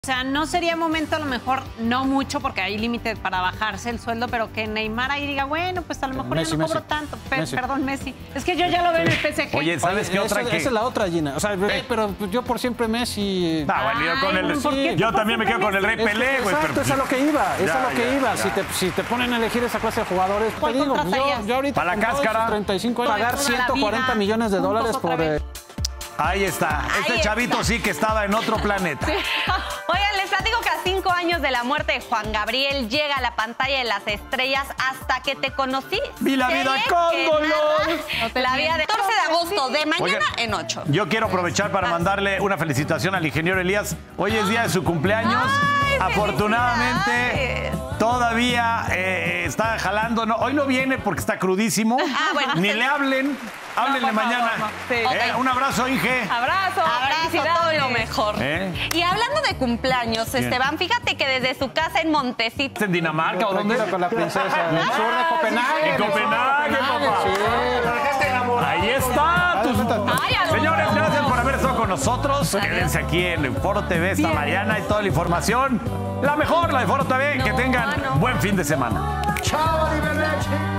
O sea, no sería momento, a lo mejor, no mucho, porque hay límite para bajarse el sueldo, pero que Neymar ahí diga, bueno, pues a lo mejor yo no cobro tanto. Perdón, Messi. Es que yo ya lo veo en el PSG. Oye, ¿sabes qué otra? Esa es la otra, Gina. O sea, pero yo por siempre Messi. Bueno, yo con el... Yo también me quedo con el Rey Pelé, güey. Exacto, es a lo que iba. Es a lo que iba. Si te ponen a elegir esa clase de jugadores, te digo, yo ahorita para la cáscara, 35 años, pagar 140 millones de dólares por... Ahí está. Este chavito sí que estaba en otro planeta. Sí. Oigan, les platico que a 5 años de la muerte de Juan Gabriel llega a la pantalla de las estrellas Hasta que te conocí. Vi la vida con dolor. La vida de 14 de agosto, de mañana en 8. Yo quiero aprovechar para mandarle una felicitación al ingeniero Elías. Hoy es día de su cumpleaños. Ay, afortunadamente todavía está jalando. No, hoy no viene porque está crudísimo. Bueno, ni le hablen. Háblenle mañana. Sí. Un abrazo, Inge. Abrazo, todo lo mejor. Y hablando de cumpleaños, Esteban, fíjate que desde su casa en Montecito. ¿En Dinamarca o dónde? Con la princesa. En el sur de Copenhague. En Copenhague, papá. Sí. Ahí está. Señores, gracias por haber estado con nosotros. Quédense aquí en Foro TV esta mañana y toda la información. La mejor, la de Foro TV. Que tengan buen fin de semana. Chao, Liberleche.